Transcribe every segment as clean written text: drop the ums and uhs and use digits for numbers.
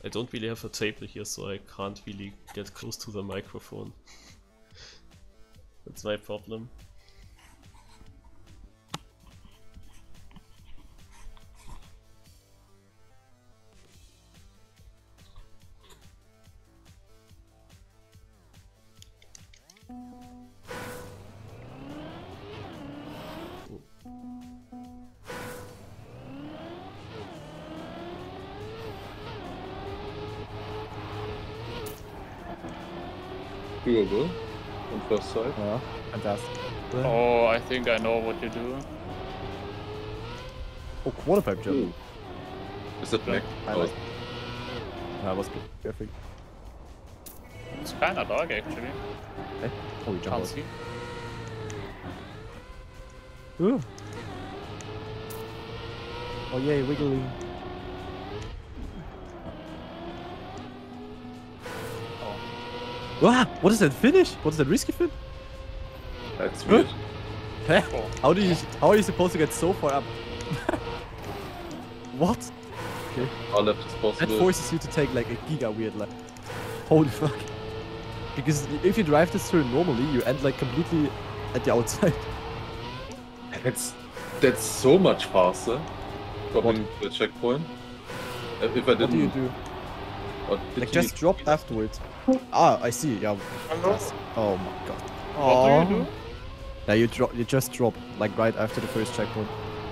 I don't really have a table here, so I can't really get close to the microphone. That's my problem. Doable on first sight. Yeah, fantastic. Oh, I think I know what you do. Oh, quarter pipe jump. Ooh. Is that Mac? I like. That was perfect. It's kinda dark actually. Okay. Oh, we jump Can't out. see. Ooh. Oh yay, wiggling. Oh. Ah, what is that finish? What is that risky fin? That's weird. Hä? Oh. How are you supposed to get so far up? What? Okay. All left is That possible. forces you to take like a giga weird lap. Holy fuck. Because if you drive this turn normally, you end like completely at the outside. That's so much faster. Dropping the checkpoint. If I What do you didn't. do? Or did Like you just need- drop afterwards. Ah, I see. Yeah. Oh my god. What do you do? Yeah, you just drop like right after the first checkpoint.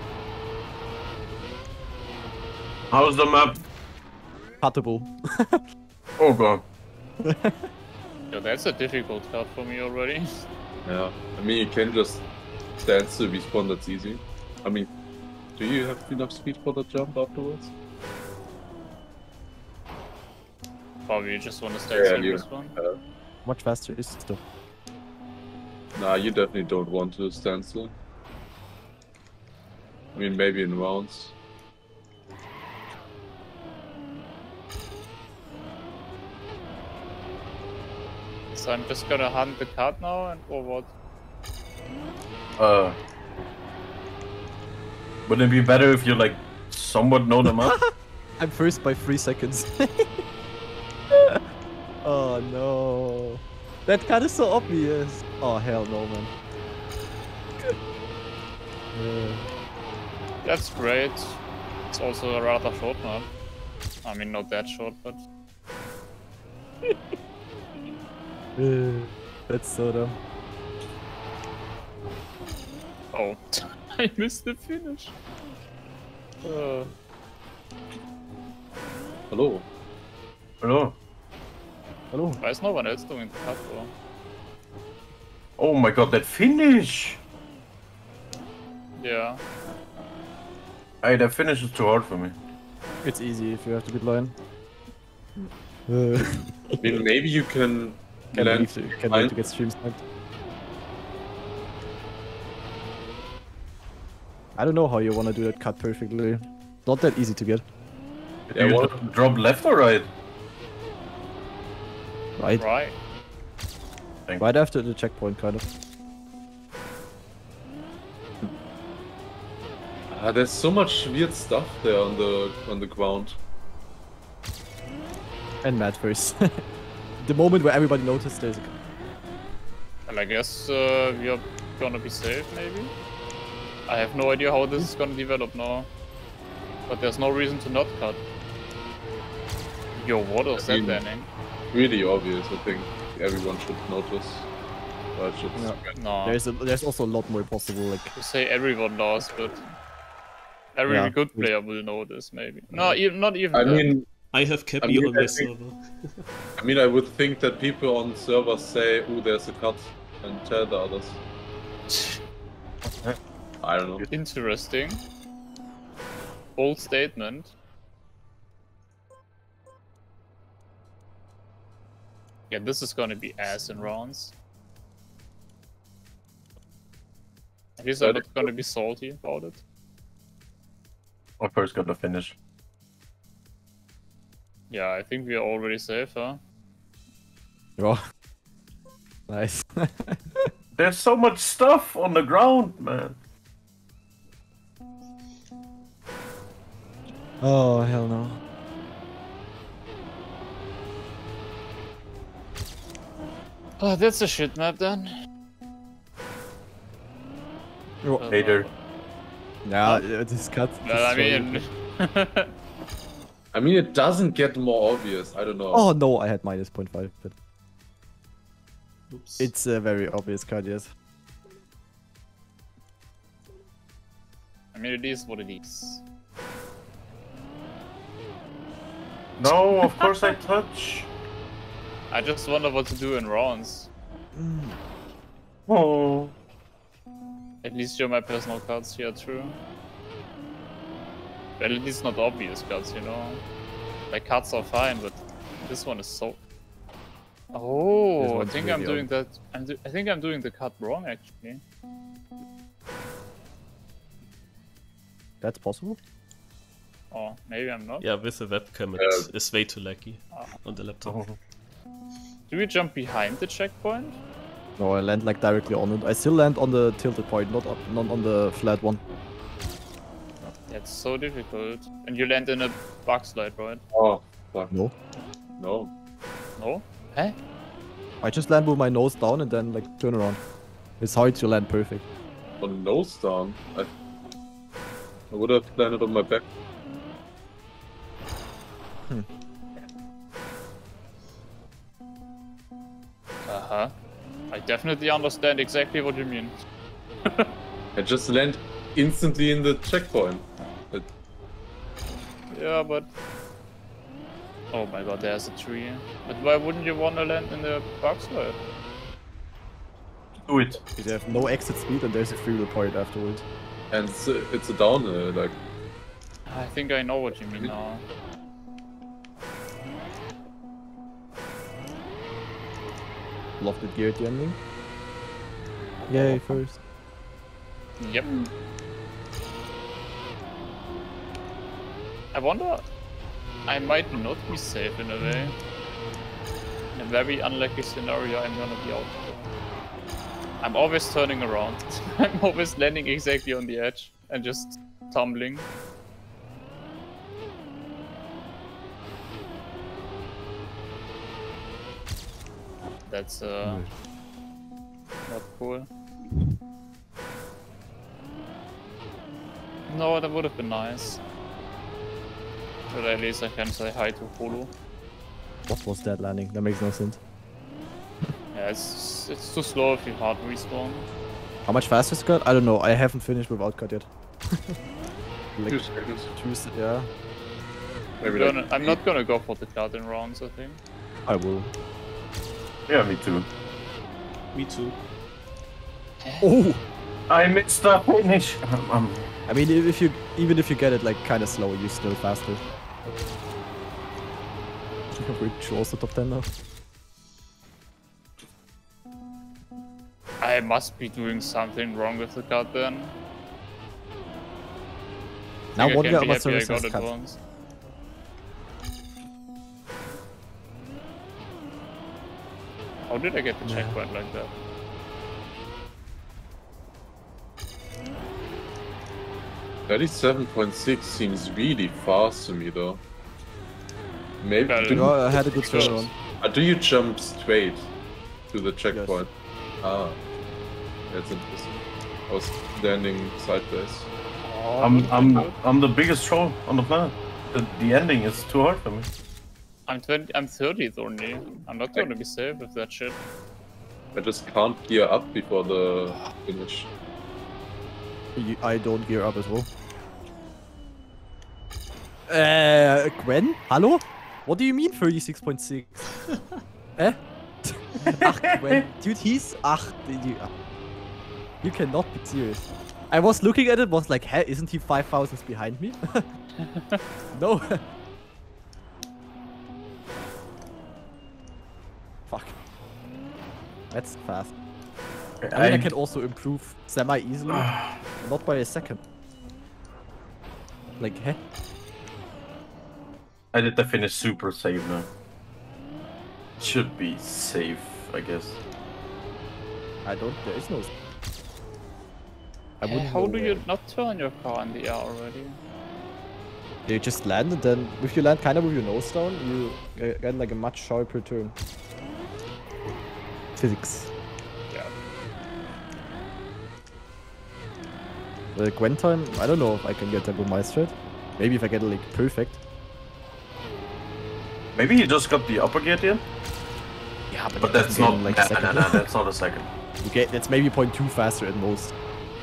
How's the map? Cuttable. Oh god. Yeah, that's a difficult cut for me already. Yeah. I mean, you can just stand still, respawn, that's easy. I mean, do you have enough speed for the jump afterwards? Probably just want to stay Yeah, in you- this one. Much faster is it though? Nah, you definitely don't want to stand still. I mean, maybe in rounds. So I'm just gonna hunt the cut now and or what? Wouldn't it be better if you like somewhat know the map? I'm first by 3 seconds. Oh no. That cut is so obvious. Oh hell no, man. That's great. It's also a rather short map. I mean, not that short, but That's so dumb. oh, I missed the finish. Hello. Hello. Hello. Why is no one else doing the cut though? Oh my god, that finish! Yeah. Hey, that finish is too hard for me. It's easy if you have to be blind. I mean, maybe you can Can't land believe you can't wait to get stream sniped. I don't know how you want to do that cut perfectly. Not that easy to get. Yeah, you well- drop left or right? Right, Right. right after the checkpoint, kind of. There's so much weird stuff there on the ground. And Matt first. The moment where everybody noticed there's a cut. Well, I guess we are gonna be safe, maybe? I have no idea how this is gonna develop now. But there's no reason to not cut. Yo, what was that mean- banning? Really obvious, I think everyone should notice. But should No. There's also a lot more possible, like You say everyone lost, but every Yeah. good player will know this, maybe. No, not even I that. mean, I have Cappy mean, on I my think- server. I would think that people on servers say, "Oh, there's a cut," and tell the others. I don't know. Interesting. Bold statement. Yeah, this is gonna be ass in rounds. At least I'm not gonna be salty about it. I first got the finish. Yeah, I think we are already safe, huh? oh. Nice. There's so much stuff on the ground, man. Oh hell no. Oh, that's a shit map then. Later. Yeah, this cut. Well, I mean... I mean, it doesn't get more obvious. I don't know. Oh no, I had minus 0.5, but Oops. it's a very obvious cut, yes. I mean, it is what it is. No, of course I touch. I just wonder what to do in rounds. Oh. At least you're my personal cards here, true. Well, at least not obvious cards, you know. My cards are fine, but this one is so... Oh, I one's think I'm really doing that. I think I'm doing the card wrong, actually. That's possible? Oh, maybe I'm not. Yeah, with the webcam it's way too laggy on the laptop. Do we jump behind the checkpoint? No, I land like directly on it. I still land on the tilted point, not on the flat one. That's so difficult. And you land in a bug slide, right? Oh, fuck. No. No. No? Huh? I just land with my nose down and then like turn around. It's hard to land perfect. On nose down. I would have landed on my back. Uh-huh. I definitely understand exactly what you mean. I just land instantly in the checkpoint. Yeah, but... Oh my god, there's a tree. But why wouldn't you want to land in the bug slide? Do it. Because you have no exit speed and there's a free wheel point afterwards. And it's a downhill, like... I think I know what you mean now. Lofted gear at the ending. Yay, first. Yep. I wonder... I might not be safe in a way. In a very unlucky scenario, I'm gonna be out. I'm always turning around. I'm always landing exactly on the edge and just tumbling. That's not cool. No, that would have been nice. But at least I can say hi to Holo. What was that landing? That makes no sense. Yeah, it's too slow if you hard respawn. How much faster is cut? I don't know. I haven't finished without cut yet. 2 seconds. Yeah. Maybe like I'm not gonna go for the card in rounds, I think. I will. Yeah, me too. Me too. Oh! I missed the finish. I mean, even if you get it like kind of slow, you're still faster. We're also top 10 now. I must be doing something wrong with the card then. Now I one can guy be about happy I service got has it cut. once. How did I get the checkpoint like that? .37.6 seems really fast to me though. Maybe Well, No, I had a good turn on. do you jump straight to the checkpoint? Ah, that's interesting. I was landing sideways. I'm the biggest troll on the planet. The ending is too hard for me. I'm 30th only. I'm not gonna be safe with that shit. I just can't gear up before the finish. I don't gear up as well. Gwen? Hallo? What do you mean 36.6? Ach, Gwen. Dude, he's... You cannot be serious. I was looking at it, was like, hey, isn't he 5,000 behind me? No. Fuck. That's fast. I mean, I can also improve semi-easily, not by a second. Like, heh? I did the finish super safe now. Should be safe, I guess. There is no... I Hey, wouldn't how know do where. you not turn your car in the air already? You just land and then, if you land kind of with your nose down, you get like a much sharper turn. physics. Yeah. The Gwen time, I don't know if I can get a Burmeister. Maybe if I get it like perfect. Maybe he just got the upper gear here? Yeah, But that's not like nah, a second. nah, that's not a second. You get that's maybe 0.2 faster at most.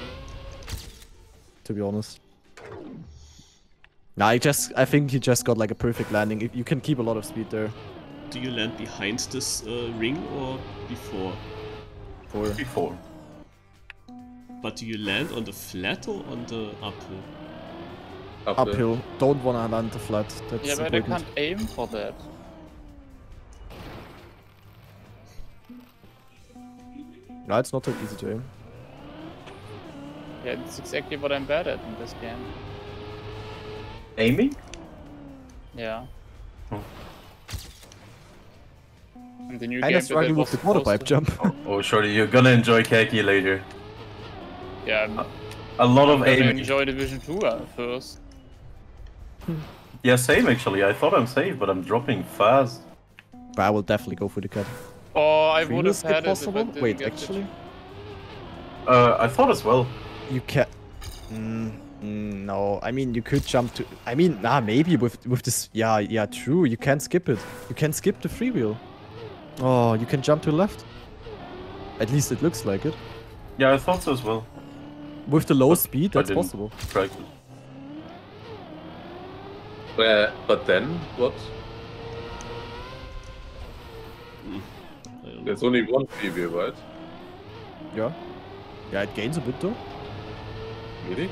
To be honest. Nah, I think he just got like a perfect landing. You can keep a lot of speed there. Do you land behind this ring or before? Before. But do you land on the flat or on the uphill? Uphill. Don't wanna land the flat. That's Yeah, but I important. can't aim for that. No, it's not that easy to aim. Yeah, that's exactly what I'm bad at in this game. Aiming? Yeah. Oh. And the new And game I'm struggling with the quarter pipe jump. Oh, surely you're gonna enjoy Kaki later. Yeah, I'm A lot of gonna aiming. enjoy Division 2 first. Yeah, same actually. I thought I'm safe, but I'm dropping fast. But I will definitely go for the cut. Oh, I Free would will have skip had it if I possible? didn't Wait, get the actually? I thought as well. You can. No, I mean you could jump to. I mean, nah, maybe with this. Yeah, true. You can skip it. You can skip the freewheel. Oh, you can jump to the left. At least it looks like it. Yeah, I thought so as well. With the low But speed, I that's didn't. possible. Practice. But then, what? I don't know. There's only one preview, right? Yeah. Yeah, it gains a bit though. Really?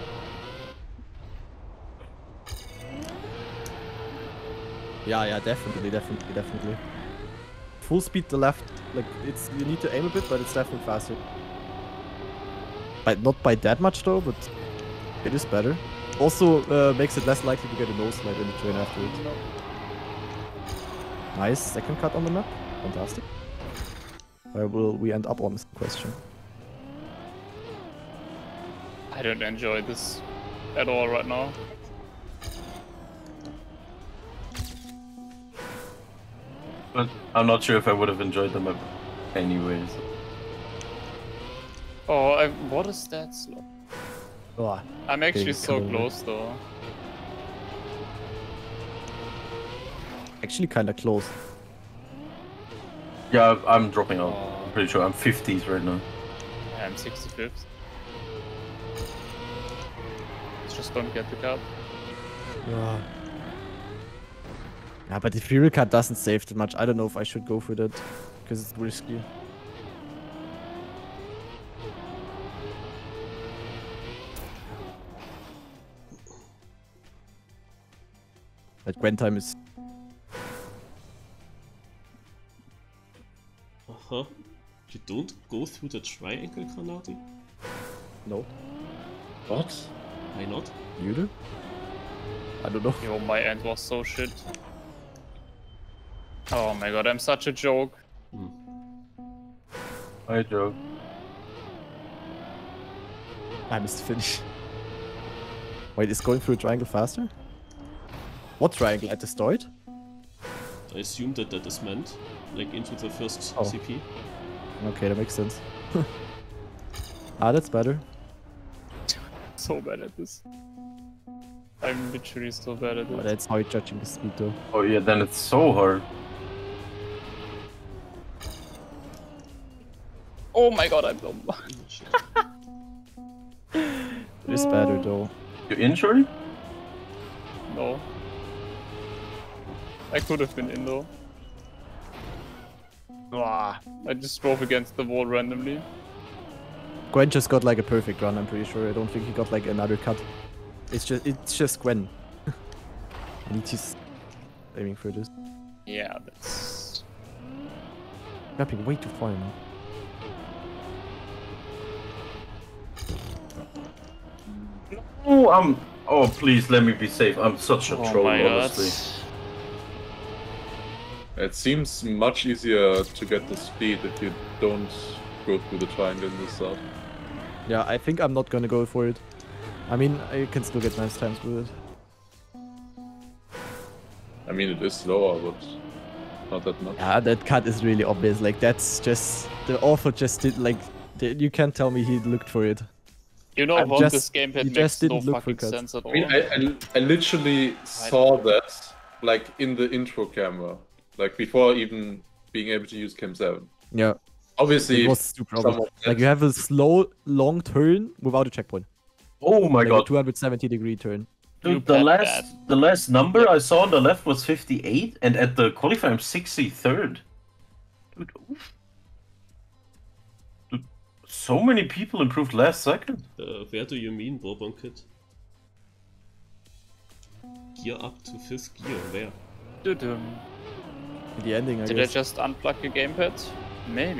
Yeah, definitely. Full speed the left, like you need to aim a bit, but it's definitely faster. But not by that much though, but it is better. Also makes it less likely to get a nose slide in the train afterwards. Nice second cut on the map, fantastic. Where will we end up on this question? I don't enjoy this at all right now. But I'm not sure if I would have enjoyed the map anyways. Oh, what is that slow? Oh, I'm actually so cool. close though. actually kinda close. Yeah, I'm dropping out. I'm pretty sure I'm 50s right now. Yeah, I'm 65th. Just don't get the cut. Yeah. Yeah, but the fuel cut doesn't save that much. I don't know if I should go for that, because it's risky. That Gwen time is... Uh-huh. You don't go through the triangle, Granati? No. What? Why not? You do? I don't know. Yo, my end was so shit. Oh my god, I'm such a joke. I joke. I missed the finish. Wait, is going through a triangle faster? What triangle? At the start? I assume that that is meant, like into the first Oh. CP. Okay, that makes sense. Ah, that's better. So bad at this. I'm literally so bad at But it. that's how you're judging the speed though. Oh yeah, then it's so hard. Oh my god, I'm dumb. It is better though. You injured? No. I could have been in though. Ah. I just drove against the wall randomly. Gwen just got like a perfect run, I'm pretty sure. I don't think he got like another cut. It's just Gwen. And he's aiming for this. Yeah, that's... Jumping way too far now. Oh, oh, please let me be safe. I'm such a Oh troll, my god. honestly. It seems much easier to get the speed if you don't go through the triangle in the start. Yeah, I think I'm not gonna go for it. I mean, I can still get nice times with it. I mean, it is slower, but not that much. Yeah, that cut is really obvious. Like that's just the author just did like you can't tell me he looked for it. You know, I'm how just- this gamepad he makes just no didn't look for fucking cuts. sense at all. I mean, I literally saw that like in the intro camera, like before even being able to use Cam 7. Yeah, Obviously, it was super obvious. someone Like you have a slow, long turn without a checkpoint. Oh my Like a god. 270-degree turn. Dude, You the bet last number I saw on the left was 58, and at the qualify I'm 63rd. Dude, oof. Dude, so many people improved last second. Where do you mean, Bourbon Kid? Gear up to 5th gear, where? Did The ending, I I guess. just unplug the gamepad? Maybe.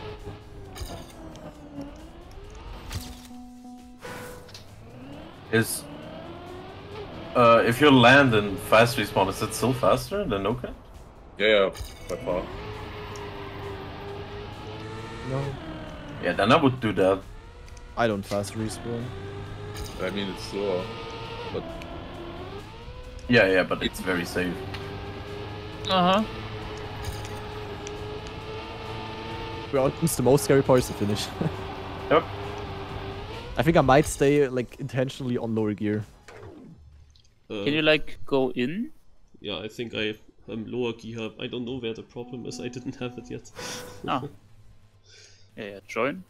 Is if you land in fast respawn, is it still faster than no cut? Yeah, by far. No, Yeah, then I would do that. I don't fast respawn. I mean, it's slower, but Yeah, but it's very safe. Uh-huh. Well, it's the most scary part is the finish. Yep. I think I might stay like intentionally on lower gear. Can you like go in? Yeah, I think I am lower gear. I don't know where the problem is. I didn't have it yet. Ah. Yeah, join.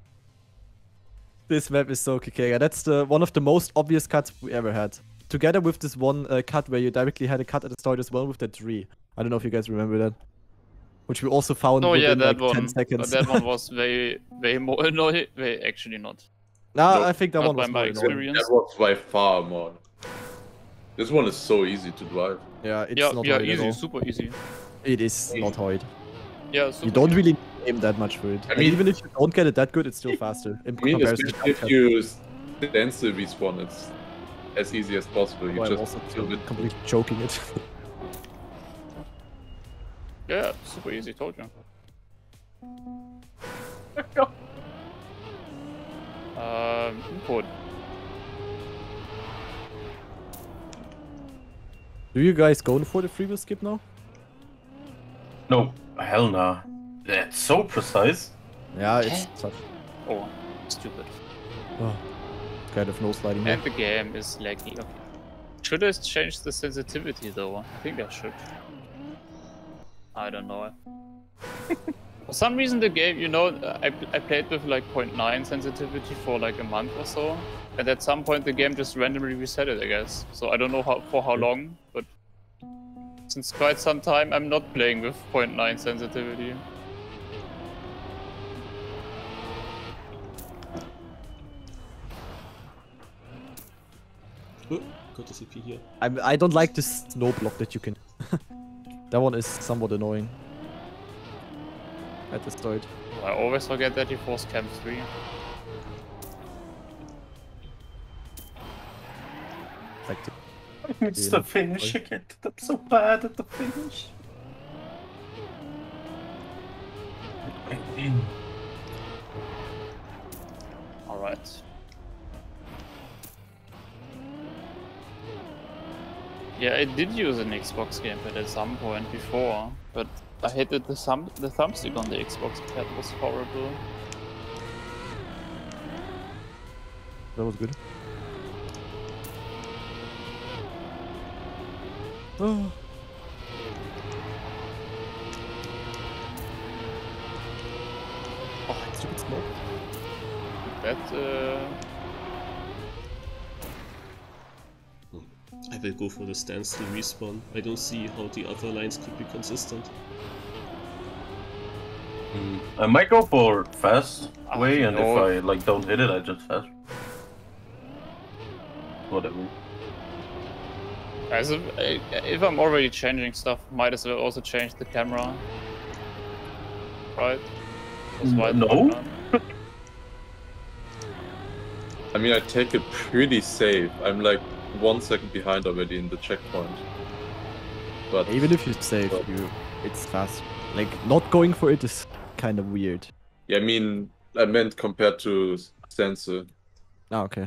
This map is so Kikega. That's the one of the most obvious cuts we ever had. Together with this one cut where you directly had a cut at the start as well with that tree. I don't know if you guys remember that. Which we also found Oh within yeah, that like 10 one. seconds. That one was way more annoying. Wait, actually not. Nah, Nope. I think that Not one was by my more annoying. experience. that was by far more. This one is so easy to drive. Yeah, it's Yeah, not yeah, hard at easy, all. super easy. It is not hard. Yeah, super You don't easy. really aim that much for it. And mean- even if you don't get it that good, it's still faster in I mean, comparison to especially if cut. you stand still respawn, it's as easy as possible. You Oh, I'm just also feel it. completely choking it. Yeah, super easy, told you. Input. Do you guys go for the freewheel skip now? No, hell nah. That's so precise. Yeah, it's tough. Oh, stupid. Oh, kind of no sliding here. And the game is laggy. Okay. Should I change the sensitivity though? I think I should. I don't know. For some reason the game, you know, I played with like 0.9 sensitivity for like a month or so. And at some point the game just randomly reset it, I guess. So I don't know for how long, but since quite some time I'm not playing with 0.9 sensitivity. Oh, got a CP here. I don't like this snow block that you can. That one is somewhat annoying. At the start. I always forget that he forced Camp 3. Like It's Yeah, the finish again. I'm so bad at the finish. Alright. Yeah, I did use an Xbox gamepad at some point before, but I hated the thumbstick on the Xbox pad was horrible. that was good. Oh. Oh, stupid smoke. That I will go for the standstill respawn. I don't see how the other lines could be consistent. I might go for fast Ah, way, and no. if I like don't hit it, I just fast. Whatever. as if I'm already changing stuff, might as well also change the camera. Right? That's why No. I mean, I take it pretty safe. I'm like 1 second behind already in the checkpoint. But Even if you save, it's fast. Like, not going for it is kind of weird. yeah, I mean, I meant compared to Stancer. Ah, okay.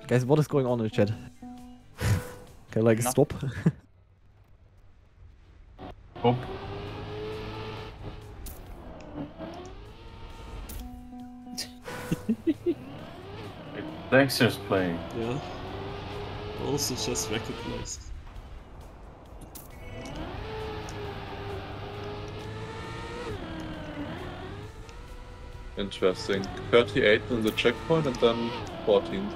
Guys, what is going on in the chat? Can I like No. stop? Oh, Dexter's playing. Yeah. Also just recognized. Interesting. 38 in the checkpoint and then 14.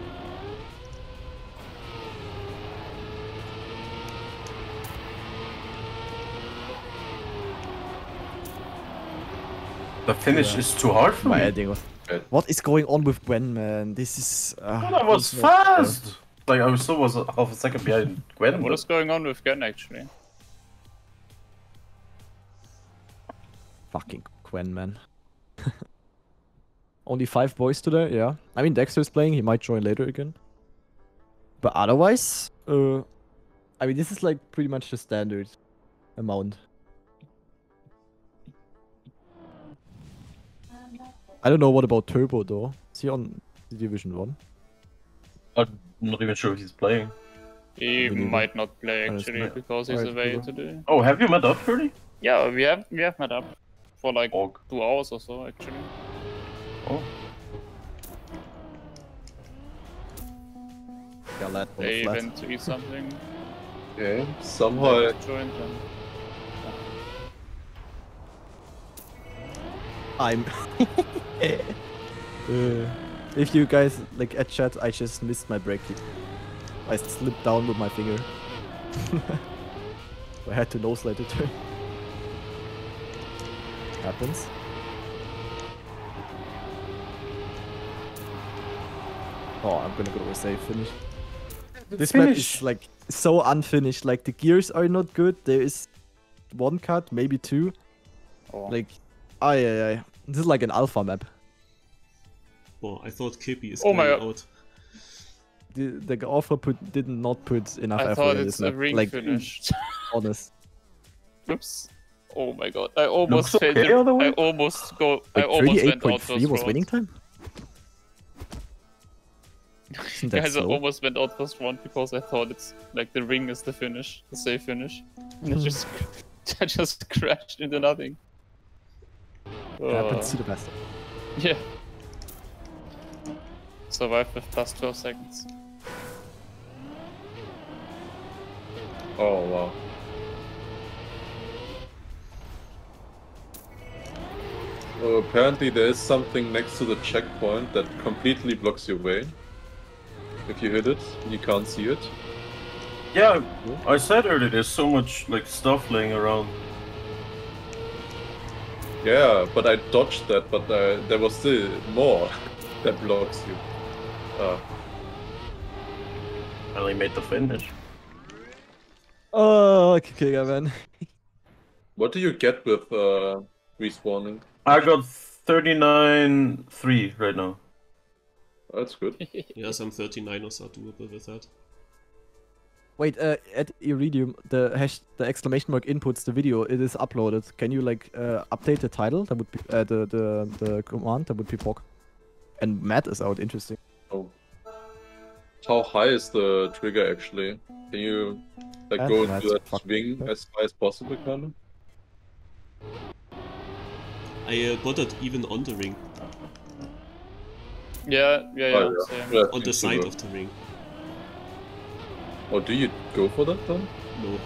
The finish Yeah. is too hard for My me. ending was. Okay. What is going on with Gwen, man? This is. But I was this is not fair. fast! Like, I was still was half a second behind Gwen. What but- is going on with Gen actually? Fucking Gwen, man. Only 5 boys today, yeah. I mean, Dexter's playing, he might join later again. But otherwise, I mean, this is like pretty much the standard amount. I don't know what about Turbo though. Is he on the Division 1? I'm not even sure if he's playing. He Really? might not play Oh, actually it's not- because he's Alright, away cool. today. Oh, have you met up, Freddy? Yeah, we have met up for like Og. 2 hours or so actually. Oh. Yeah, lad, on the They flat. went to eat something. Okay. Somehow I Joined them. I'm. If you guys like at chat, I just missed my break. I slipped down with my finger. I had to nose let it turn. Happens. Oh, I'm gonna go with a safe finish. This map is like so unfinished. Like the gears are not good. There is 1 cut, maybe 2. Oh. Like, aye. This is like an alpha map. Oh, I thought Kippy is Oh my going God. out. The alpha did not put enough I effort thought in it's this a map. ring Like, finish. honest. Oops. Oh my god. I almost Looks failed okay it. otherwise. I almost Like went out 38.3 first was round. winning time? Isn't that Guys, I slow? almost went out first round because I thought it's like the ring is the finish, the safe finish. And I just I just crashed into nothing. Happens to the best. Yeah. Survived with plus 12 seconds. Oh wow. So apparently there is something next to the checkpoint that completely blocks your way. If you hit it, you can't see it. Yeah, I said earlier there's so much like stuff laying around. Yeah, but I dodged that, but there was still more that blocks you. I only made the finish. Oh, okay, man. What do you get with respawning? I got 39.3 right now. That's good. Yeah, some 39ers are doable with that. Wait, at Iridium, the exclamation mark inputs the video. It is uploaded. Can you like update the title? That would be the command. That would be POC. And Matt is out. Interesting. Oh. How high is the trigger actually? Can you like Yeah, go that's into that fucking swing good. as high as possible, kind of? I got it even on the ring, Yeah, Oh, yeah. same. Yeah, I on think the so. side of the ring. Or do you go for that then? No.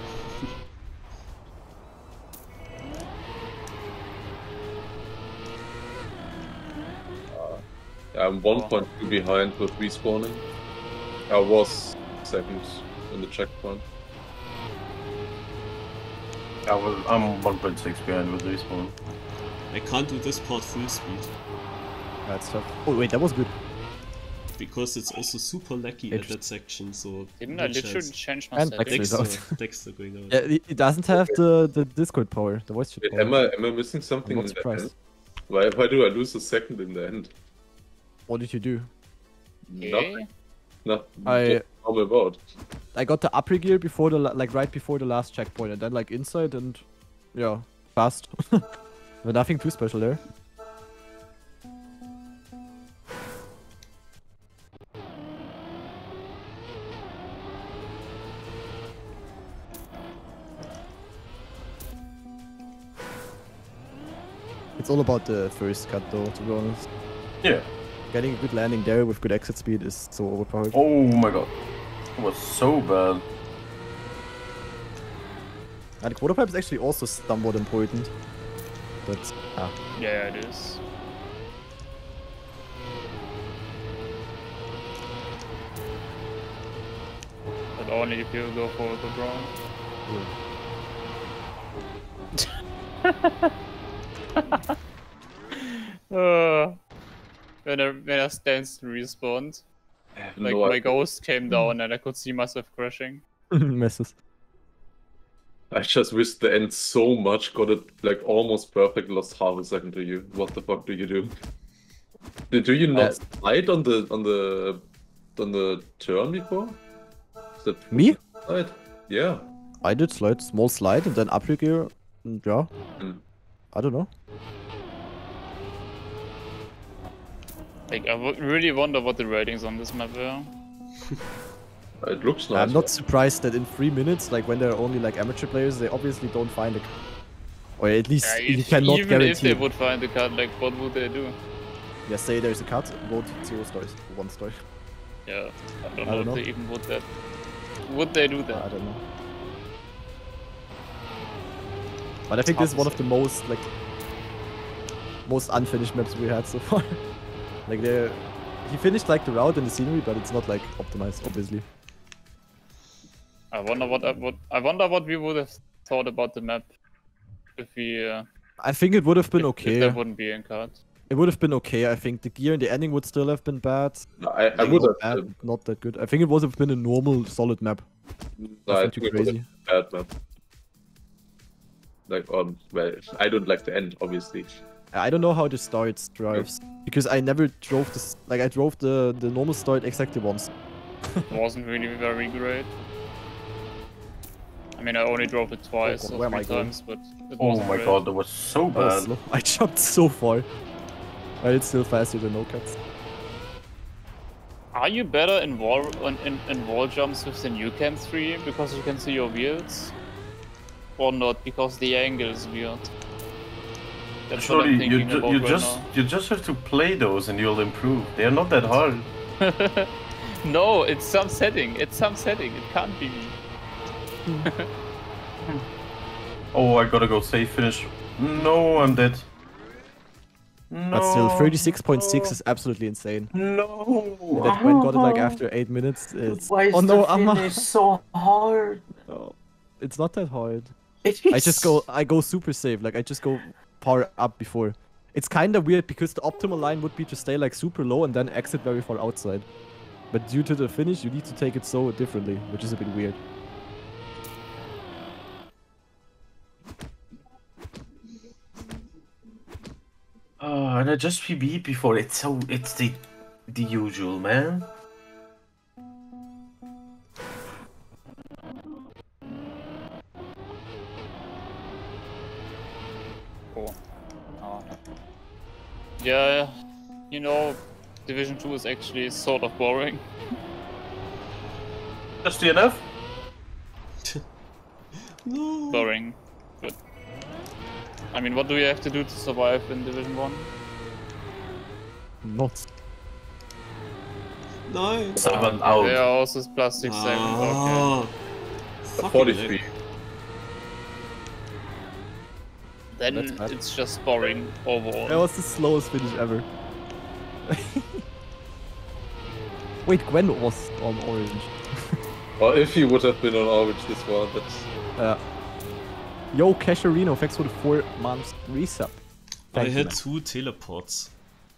I'm 1.2 behind with respawning. I was second in the checkpoint. I'm 1.6 behind with respawn. I can't do this part full speed, That's tough. Oh wait, that was good. because it's also super laggy at that section, so... Didn't no I literally chance. change my And settings? Dexter. Dexter, Dexter going out. Yeah, it doesn't have the Discord power, the voice chat Wait, power. am I missing something I'm in not the end? surprised. Why do I lose a second in the end? What did you do? Nothing. Nothing. I- How about? I got the upper gear before the like right before the last checkpoint, and then like inside and yeah, fast. But nothing too special there. It's all about the first cut though, to be honest. Yeah. Getting a good landing there with good exit speed is so overpowered. Oh my god. It was so bad. And the quarter pipe is actually also somewhat important. But, Yeah, it is. But only if you go for the drone. When I stance respawned, like No my idea. ghost came down and I could see myself crashing. messes. I just missed the end so much, got it like almost perfect, lost half a second to you. What the fuck do you do? Do you not slide on the turn before? Is that Me? slide? Yeah. I did slide, small slide, and then up gear, and yeah. Hmm. I don't know. Like I really wonder what the ratings on this map were. It looks nice. I'm not surprised that in 3 minutes, like when there are only like amateur players, they obviously don't find it. Or at least you cannot even if they guarantee. would find the card, like what would they do? Yeah, say there's a cut, vote 0 stars, 1 star. Yeah, I don't I know don't if know. they even would that. Would they do that? I don't know. But I think this is one of the most unfinished maps we had so far. Like he finished like the route and the scenery, but it's not like optimized, obviously. I wonder what we would have thought about the map if we. I think it would have been If okay. there wouldn't be a card. It would have been okay. I think the gear and the ending would still have been bad. I Like, would not have. bad, not that good. I think it would have been a normal, solid map. I Nothing think too it would have crazy. been bad map. Like well, I don't like the end, obviously. I don't know how the start drives because I never drove this. Like I drove the normal start exactly once. Wasn't really very great. I mean, I only drove it twice God, or where am 3 I going? times, but it Oh wasn't my great. god, that was so That was bad. slow. I jumped so far. But it's still faster than no cuts. Are you better in wall jumps with the new Cam 3 because you can see your wheels? Or not because the angle is weird? That's what Surely I'm thinking about right you just have to play those and you'll improve. They are not that hard. now. No, it's some setting. It's some setting. It can't be me. Oh, I gotta go save finish. No, I'm dead. No. But still, 36.6 is absolutely insane. No. That Gwen got it like after 8 minutes. It's... Why is oh no, the Amma! finish so hard? Oh, it's not that hard. It is. I go super safe. Like I just go power up before. It's kind of weird because the optimal line would be to stay like super low and then exit very far outside. But due to the finish, you need to take it so differently, which is a bit weird. Oh, and I just PB before. It's the usual, man. Cool. Oh. Yeah, you know, Division 2 is actually sort of boring. Just enough. No. Boring. But I mean, what do you have to do to survive in Division 1? Not. No. 7 out. Yeah, also plus 6 seconds. Okay. Ah. Fucking 43. heck. Then That's bad. it's just boring overall. That was the slowest finish ever. Wait, Gwen was on orange. Or if he would have been on orange this one, that's Yo, Casharino, thanks for the 4 months resub. I Thank you, had man. 2 teleports.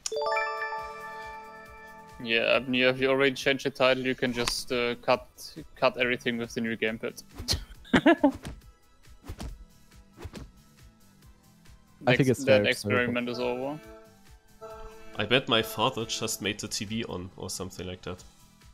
Yeah, Abni, if you already changed the title, you can just cut everything with the new gamepad. I think it's fair, that it's experiment is over. I bet my father just made the TV on or something like that.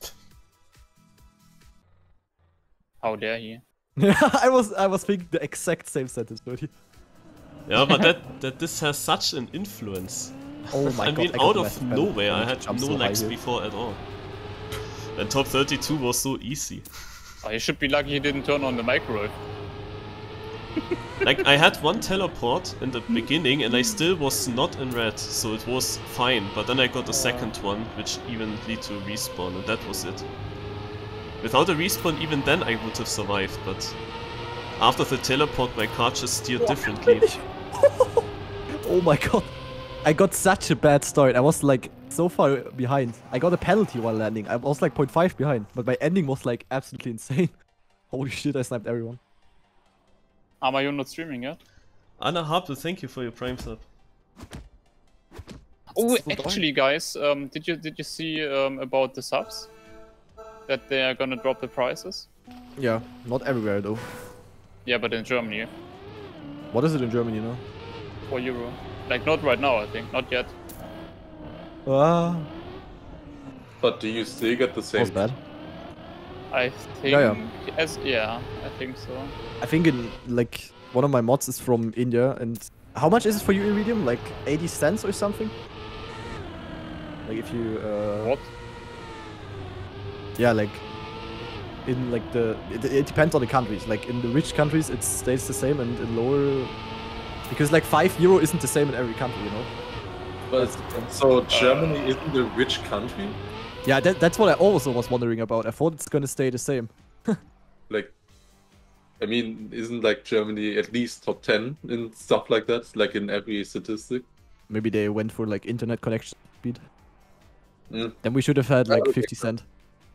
How dare he? I was thinking the exact same sentence, Dirty. Yeah, but that this has such an influence. Oh my I god. mean, got out the of massive penalty. nowhere, I had Jumped no so high lags here. before at all. And top 32 was so easy. Oh, you should be lucky he didn't turn on the microwave. Like, I had one teleport in the beginning and I still was not in red, so it was fine. But then I got a second one, which even lead to a respawn, and that was it. Without a respawn, even then I would have survived, but after the teleport, my car just steered differently. Oh my god. I got such a bad start. I was like so far behind. I got a penalty while landing. I was like 0.5 behind, but my ending was like absolutely insane. Holy shit, I sniped everyone. Are you not streaming yet? Anna Harpe, thank you for your Prime sub. Oh, actually, guys, did you see about the subs? That they are gonna drop the prices? Yeah, not everywhere though. Yeah, but in Germany, What is it in Germany now? €4. Like not right now, I think, not yet. Ah, But do you still get the same? was bad. I think, Yeah, I think so. I think in like one of my mods is from India, and how much is it for you, Iridium? Like 80 cents or something? Like if you What? yeah, like in like it depends on the countries. Like in the rich countries it stays the same, and in lower, because like €5 isn't the same in every country, you know. But so Germany isn't a rich country? Yeah, that's what I also was wondering about. I thought it's gonna stay the same. Like, I mean, isn't like Germany at least top 10 in stuff like that? Like in every statistic? Maybe they went for like internet connection speed. Mm. Then we should have had like would 50 make cent.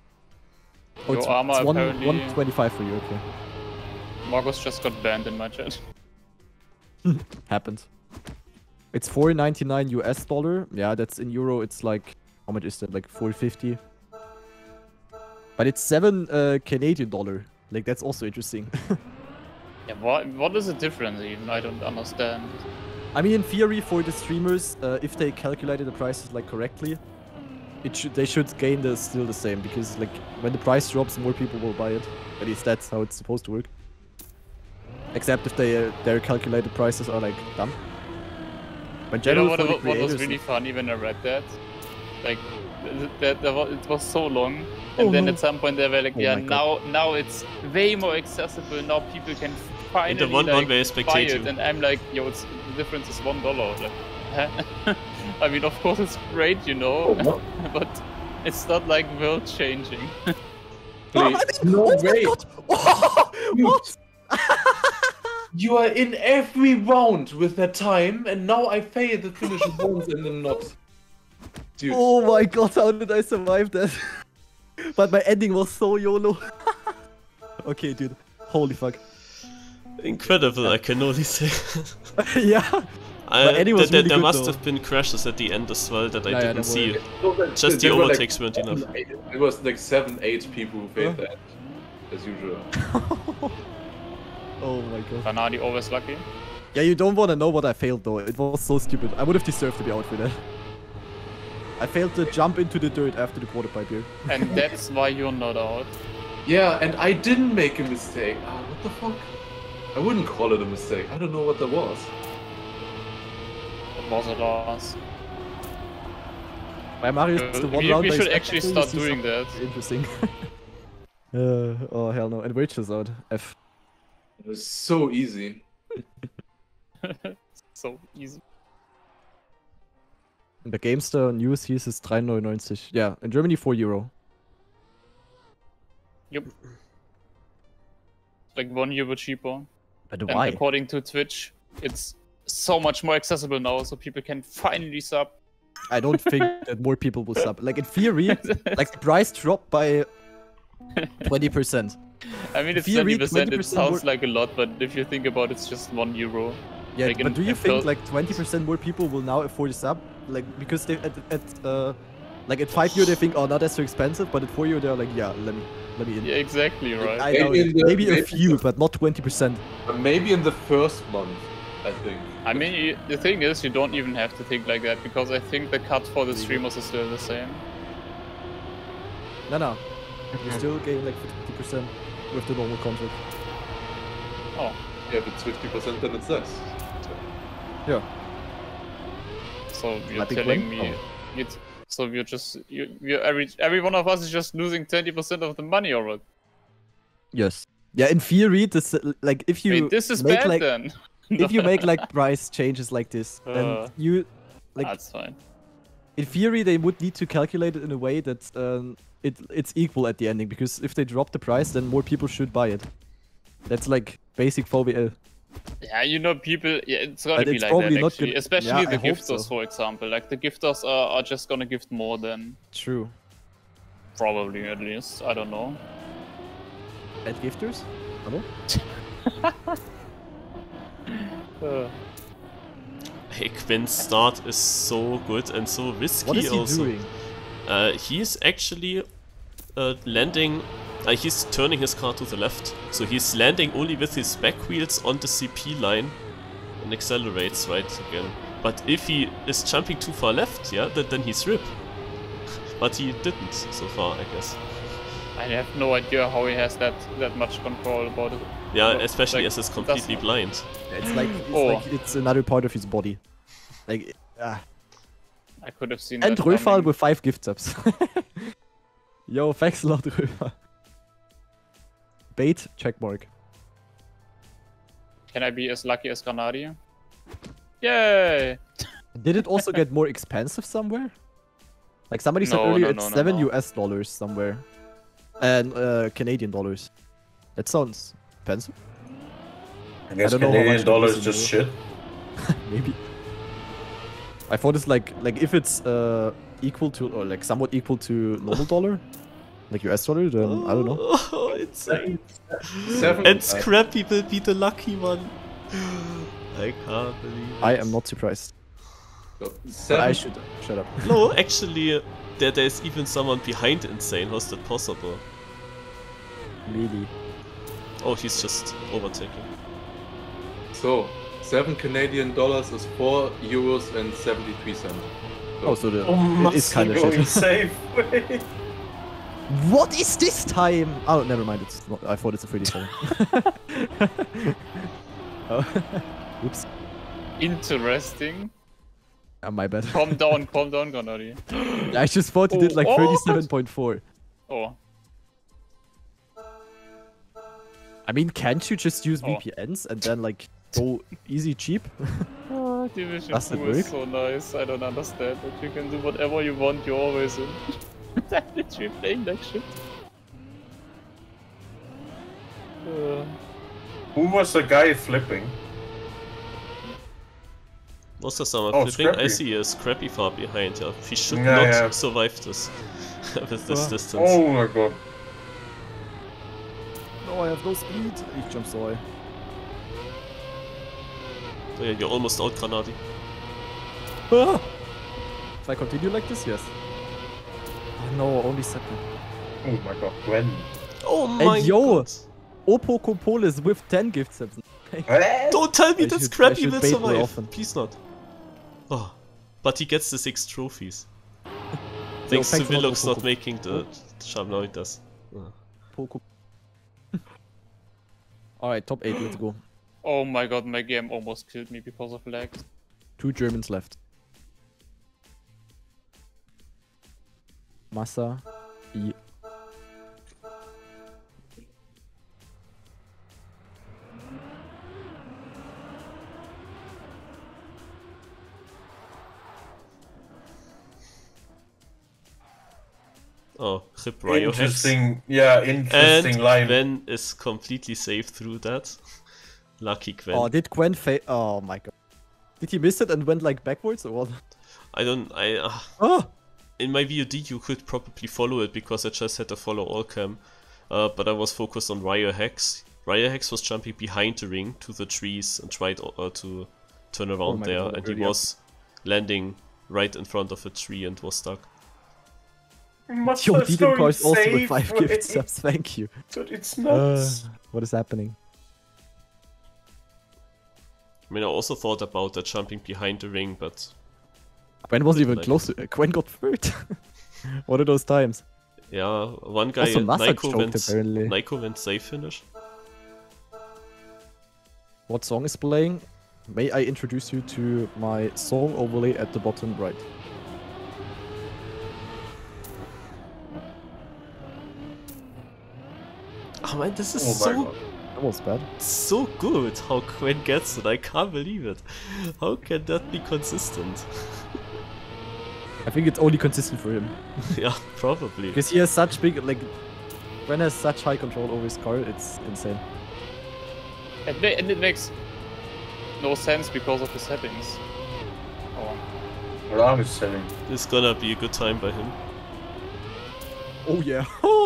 Oh, Your it's, armor it's apparently- 125 for you, okay. Marcus just got banned in my chat. Happened. It's $4.99 US. Yeah, that's in euro. It's like, how much is that? Like 4.50. But it's 7 Canadian dollar. Like that's also interesting. Yeah, what is the difference even? I don't understand. I mean, in theory, for the streamers, if they calculated the prices like correctly, they should gain still the same, because like when the price drops, more people will buy it. At least that's how it's supposed to work. Except if their calculated prices are like dumb. But You know generally, what, for the what was creators, really funny when I read that? Like, it was so long, and then no. at some point they were like, Oh yeah, my God. now it's way more accessible. Now people can finally the one like, way buy spectator. it, and I'm like, yo, the difference is $1. Like, huh? I mean, of course it's great, you know, but it's not like world changing. Please. No Oh my way! God. What? You are in every round with that time, and now I fail the finish once and then not. Dude. Oh my god, how did I survive that? But my ending was so YOLO. Okay, dude. Holy fuck. Incredible, I can only say. Yeah. My ending was really there good, must though. have been crashes at the end as well that I Yeah, didn't there see. were. Just the There were, like, overtakes weren't enough. It was like 7-8 people who failed that, as usual. Oh my god. Banani always lucky. Yeah, you don't want to know what I failed though. It was so stupid. I would have deserved to be out for that. I failed to jump into the dirt after the quarter pipe here. And that's why you're not out. Yeah, and I didn't make a mistake. Ah, what the fuck? I wouldn't call it a mistake. I don't know what that was. It was a loss. By Mario, it's the one We round I should expected actually to start see doing that. something Interesting. Oh hell no. And Rachel's out. F. It was so easy. So easy. In der GameStar News hieß es 3,99. Yeah, in Germany €4. Yep. Like €1 cheaper. But And why? according to Twitch, it's so much more accessible now, so people can finally sub. I don't think that more people will sub. Like in theory, like the price dropped by 20%. I mean, it's If you read 20%, 20% it sounds more- like a lot, but if you think about it, it's just €1. Yeah, Like but in- do you in think Phil- like 20% more people will now afford a sub? Like because they like at €5 they think, oh, not that's too expensive, but at €4 they're like, yeah, let me in. Yeah, exactly, Like, right? I know, Maybe in the- maybe a maybe- few, but not 20%. But maybe in the first month, I think. I mean, the thing is, you don't even have to think like that, because I think the cut for the streamers is still the same. No. You still gain like 50% with the normal contract. Oh, Yeah, if it's 50%, then it's less. Yeah. so you're Might be telling Gwen? me, so you're just, every one of us is just losing 20% of the money already. Yes. Yeah, in theory, this like if you Wait, this is make bad like then. if you make like price changes like this, then you like That's fine. in theory they would need to calculate it in a way that it's equal at the ending, because if they drop the price, then more people should buy it. That's like basic VBL. Yeah, you know, people. Yeah, it's gonna But be it's like probably that not actually. gonna- Especially Yeah, the I hope gifters, so. for example. Like the gifters are just gonna gift more than True. probably at least. I don't know. At gifters? Hello? Hey, Quinn's start is so good and so risky What is he also. doing? He's actually landing. He's turning his car to the left, so he's landing only with his back wheels on the CP line and accelerates right again. But if he is jumping too far left, yeah, then he's RIP. But he didn't so far, I guess. I have no idea how he has that much control about it. Yeah, No, especially like, as he's completely that's- blind. It's another part of his body. Like I could have seen and that Röfal coming. with 5 gift subs. Yo, thanks a lot, Röfal. Bait check mark. Can I be as lucky as Granadi? Yay! Did it also get more expensive somewhere? Like somebody said No, earlier, no, it's no, $7 no. US somewhere, and Canadian dollars. That sounds expensive. I guess don't know how Canadian much dollar it is is in just shit. Maybe. I thought it's like if it's equal to, or like somewhat equal to normal dollar, like US dollar, then I don't know. Oh, insane. 7. And Scrappy will be the lucky one. I can't believe it. I am not surprised. But 7. I should shut up. No, actually, there's even someone behind Insane. How's that possible? Really. Oh, he's just overtaking. So 7 Canadian dollars is 4 euros and 73 cents. Oh, so the Oh, it is kind of going shit. safe. What is this time? Oh, never mind. It's not. I thought it's a 37. Oh. Oops. Interesting. My bad. Calm down, Granadi. I just thought he did like Oh, 37.4. Oh, I mean, can't you just use Oh. VPNs and then like go easy cheap? Division Does it 2 is work? so nice. I don't understand that you can do whatever you want. You're always in. I'm literally playing like shit. Who was the guy flipping? Was there someone Oh, flipping? I Scrappy. see a Scrappy far behind. Yeah, he should Yeah, not yeah. survive this with this Ah. distance. Oh my god. No, I have no speed. Ich jump so. So yeah, you're almost out, Granadi. Ah! If I continue like this, yes. Oh no, only second. Oh my god, Gwen. Oh my yo! god! Oppo Copolis with 10 gift subs. Don't tell me I that should- Scrappy I should will bait more survive. often. Please not. Oh, but he gets the 6 trophies. Thanks to thanks a lot, Willox not Oppo. making the jump. Now it does. Poco. Alright, top 8, let's go. Oh my god, my game almost killed me because of lag. 2 Germans left. Massa. I. Oh, rip Ryo Hex. Interesting, yeah, interesting And line. Gwen is completely safe through that. Lucky Gwen. Oh, did Gwen oh my god. Did he miss it and went like backwards or what? I don't. Oh! In my VOD, you could probably follow it because I just had to follow all cam. But I was focused on Ryo Hex. Ryo Hex was jumping behind the ring to the trees and tried to turn around my there, God, and he really? was landing right in front of a tree and was stuck. Yo, Deedon Cars also with 5 gift Wait, subs, thank you. Dude, it's nuts. What is happening? I mean, I also thought about that jumping behind the ring, but Gwen wasn't even Like- close to Gwen got third. What are those times? yeah, one guy, Also, Massa Nico choked apparently. went safe finish. What song is playing? May I introduce you to my song overlay at the bottom right? Oh man, this is Oh my so god. That was bad. so good how Quen gets it. I can't believe it. How can that be consistent? I think it's only consistent for him. Yeah, probably. Because he has such big, like, Gwen has such high control over his car, it's insane. And it makes no sense because of the settings. Oh. What are we selling? It's gonna be a good time by him. Oh yeah.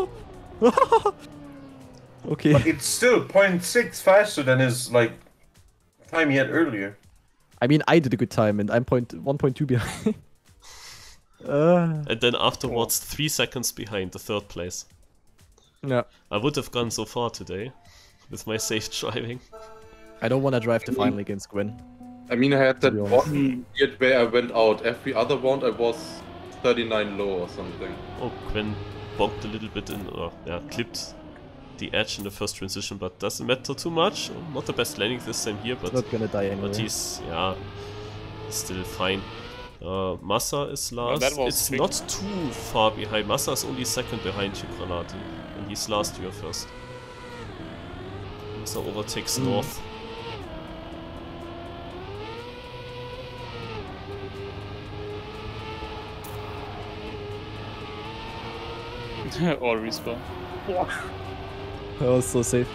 Okay. But it's still 0.6 faster than his, like, time he had earlier. I mean, I did a good time and I'm 1.2 behind. And then afterwards 3 seconds behind the 3rd place. Yeah. I would have gone so far today with my safe driving. I don't want to drive the final against Gwen. I mean, I had To that be honest. one year where I went out. Every other round I was 39 low or something. Oh, Quen bonked a little bit in, or yeah, clipped the edge in the first transition, but doesn't matter too much. Not the best landing this time here, but Not gonna die anyway. he's, yeah, still fine. Massa is last. that was It's quick. not too far behind. Massa is only 2nd behind you, Granati. And he's last, you are 1st. Massa overtakes North. All respawn. That was so safe.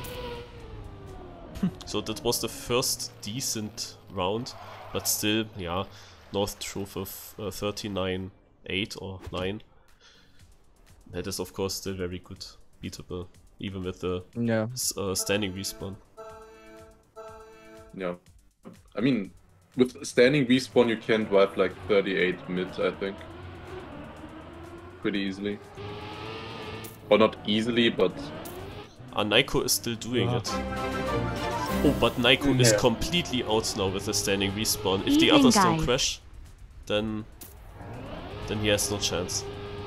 So that was the first decent round, but still, yeah, North drove with 39.8 or 9. That is of course still very good, beatable, even with the Yeah. standing respawn. Yeah. I mean, with standing respawn you can drive like 38 mid, I think. Pretty easily. Or not easily, but... Naiko is still doing it. Oh, but Naiko is Yeah. completely out now with the standing respawn. If the Evening, others don't guys. crash, then he has no chance.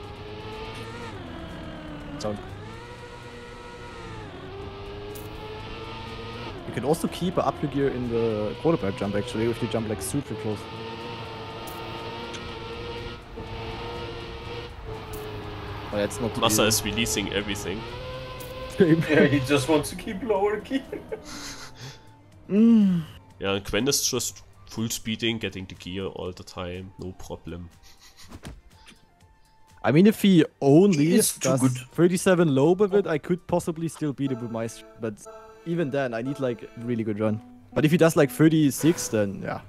Sound. You can also keep a upper gear in the quarterback jump actually, if you jump like super close. But that's not Massa is releasing everything. Yeah, he just wants to keep lower key. Yeah, and Quen is just full speeding, getting the gear all the time, no problem. I mean, if he only It's too does good. 37 low with it, I could possibly still beat it with my but even then, I need like a really good run. But if he does like 36, then yeah.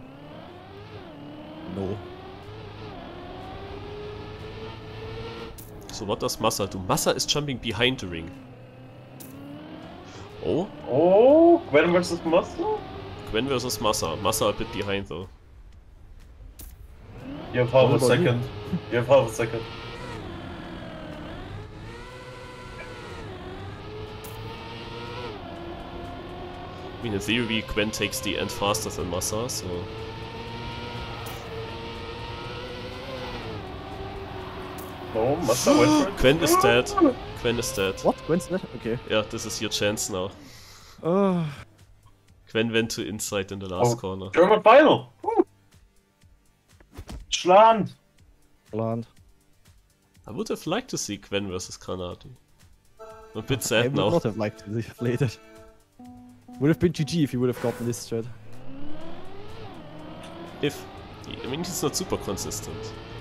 No. So what does Massa do? Massa is jumping behind the ring. Oh, Oh, Gwen versus Muscle? Quen versus Massa. Massa a bit behind though. You have half What a about you? second. You have half a second. I mean, in theory, Quen takes the end faster than Massa, so... No, Muscle went for it. Quen is dead. Quen is dead. What? Gwen's dead? Okay. Yeah, this is your chance now. Oh. Quen went to inside in the last Oh. corner. German final! Woo. Schland! Land. I would have liked to see Quen versus Granati. I'm a bit I sad would now. not have liked to have played it. Would have been GG if you would have gotten this strat. If... I mean, he's not super consistent.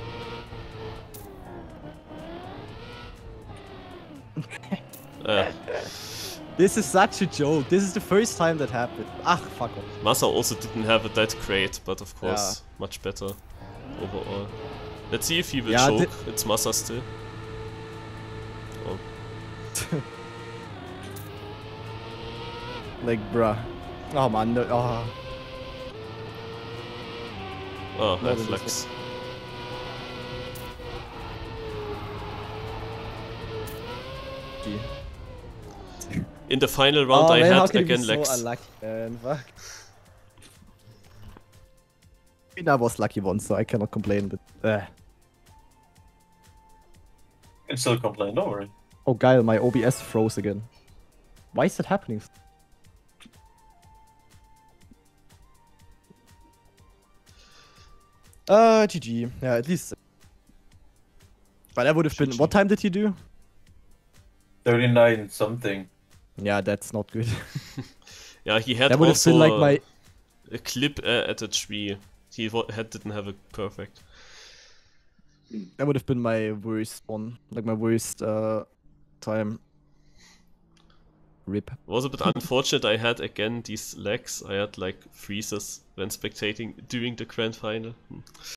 This is such a joke. This is the first time that happened. Ah, fuck off. Massa also didn't have it that great, but of course, much better overall. Let's see if he will Yeah, choke. It's Massa still. Oh, Like, bruh. Oh man, no, oh. oh, More I than flex. Gee. In the final round, I man, how had can you be again so Lex. unlucky, man? Fuck. I mean, I was lucky once, so I cannot complain, but... can still complain, don't worry. Oh, Guile, my OBS froze again. Why is that happening? GG. Yeah, at least... But that would have been... GG. What time did you do? 39 something. Yeah, that's not good. Yeah, he had That would have also been like my. a clip at a tree. He didn't have a perfect. That would have been my worst one. Like my worst time. Rip. It was a bit unfortunate I had again these lags. I had like freezes when spectating during the grand final.